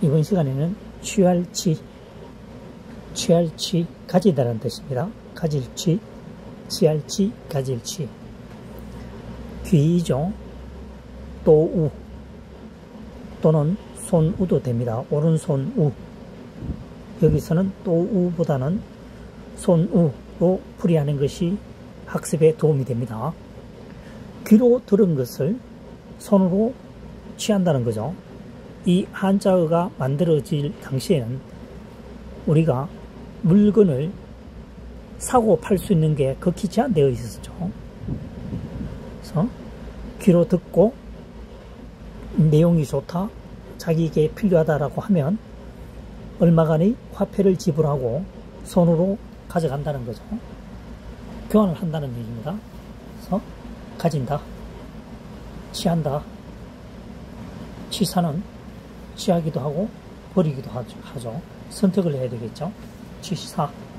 이번 시간에는 취할치, 가지다라는 뜻입니다. 가질치, 취할치, 가질치. 귀이죠. 또우 또는 손우도 됩니다. 오른손우. 여기서는 또우보다는 손우로 풀이하는 것이 학습에 도움이 됩니다. 귀로 들은 것을 손으로 취한다는 거죠. 이 한자어가 만들어질 당시에는 우리가 물건을 사고 팔 수 있는 게 극히 제한되어 있었죠. 그래서 귀로 듣고 내용이 좋다, 자기에게 필요하다라고 하면 얼마간의 화폐를 지불하고 손으로 가져간다는 거죠. 교환을 한다는 얘기입니다. 그래서 가진다, 취한다. 취사는 취하기도 하고 버리기도 하죠. 선택을 해야 되겠죠. 취사.